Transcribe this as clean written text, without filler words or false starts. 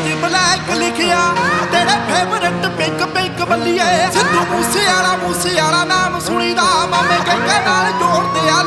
च ब्लैक लिखिया तेरे फेवरेट पिंक पिंक बल्लिए सिद्धू मूसे वाला नाम सुनीदा मामे कई नाल जोड़ दिया